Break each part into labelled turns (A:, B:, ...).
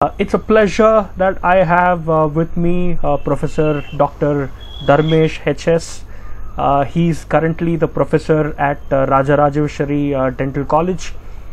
A: It's a pleasure that I have with me Professor Dr. Dharmesh HS. He's currently the professor at Rajarajeshwari Dental College.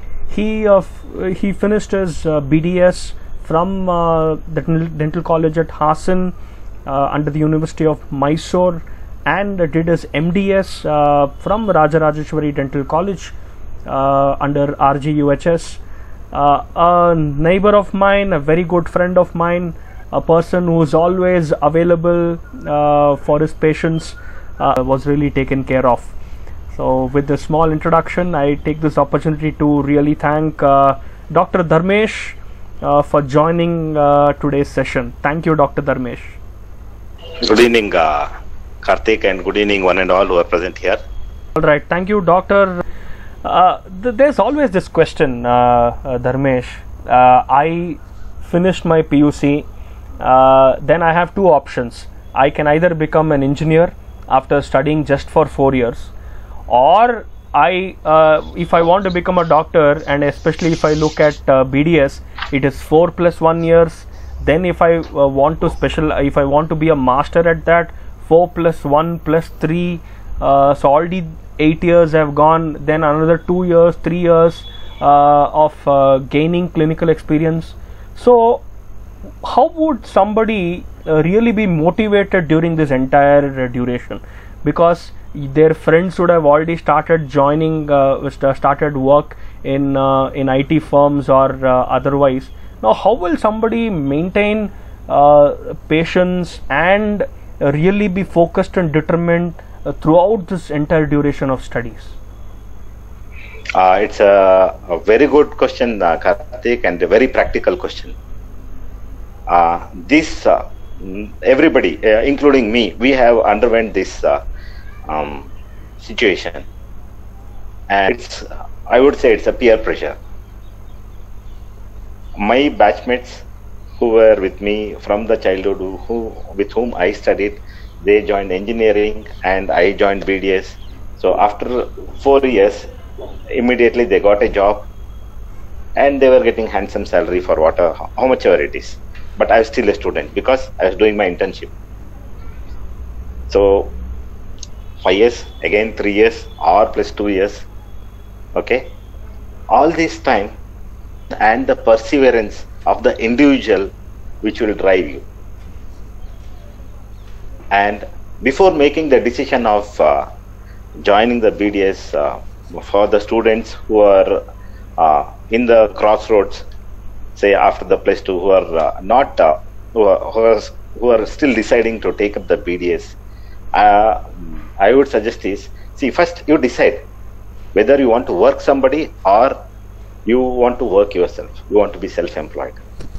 A: He finished his BDS from the Dental College at Hassan under the University of Mysore, and did his MDS from Rajarajeshwari Dental College under RGUHS. A neighbor of mine, a very good friend of mine, a person who is always available for his patients, was really taken care of. So with this small introduction, I take this opportunity to really thank Dr. Dharmesh for joining today's session. Thank you, Dr. Dharmesh.
B: Good evening, Karthik, and good evening one and all who are present here.
A: All right, thank you, Doctor. There's always this question, Dharmesh. I finished my PUC, then I have two options. I can either become an engineer after studying just for 4 years, or if I want to become a doctor, and especially if I look at BDS, it is 4 + 1 years. Then if I want to be a master at that, 4 + 1 + 3. So already 8 years have gone, then another 2 years, 3 years of gaining clinical experience. So how would somebody really be motivated during this entire duration? Because their friends would have already started started work in IT firms or otherwise. Now how will somebody maintain patience and really be focused and determined throughout this entire duration of studies?
B: It's a very good question, Karthik, and a very practical question. Everybody, including me, we have underwent this situation, and I would say it's a peer pressure. My batchmates who were with me from the childhood, with whom I studied, they joined engineering and I joined BDS. So after 4 years, immediately they got a job, and they were getting handsome salary for how much ever it is. But I was still a student because I was doing my internship. So 5 years, again 3 years, or +2 years. Okay, all this time, and the perseverance of the individual which will drive you. And before making the decision of joining the BDS, for the students who are in the crossroads, say after the +2, who are who are still deciding to take up the BDS, I would suggest is, see, first you decide whether you want to work somebody or you want to work yourself. You want to be self-employed.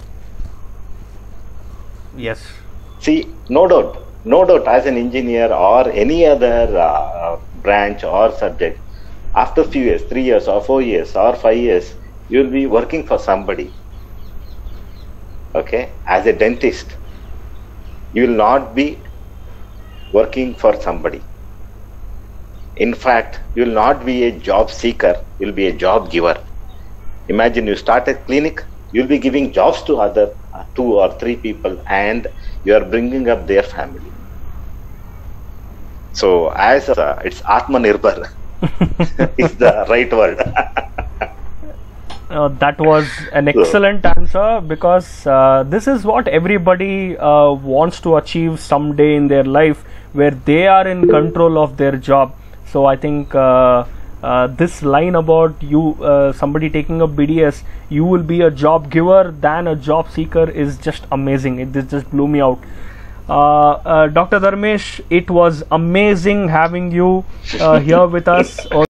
A: Yes.
B: See, no doubt, as an engineer or any other branch or subject, after few years, 3 years or 4 years or 5 years, you will be working for somebody. Okay, as a dentist, you will not be working for somebody. In fact, you will not be a job seeker, you will be a job giver. Imagine you start a clinic, you will be giving jobs to other 2 or 3 people, and you are bringing up their family. So as it's Atmanirbhar is the right word.
A: That was an excellent answer, because this is what everybody wants to achieve someday in their life, where they are in control of their job. So I think this line about somebody taking up BDS, you will be a job giver than a job seeker, is just amazing. This just blew me out. Dr. Dharmesh, it was amazing having you here with us.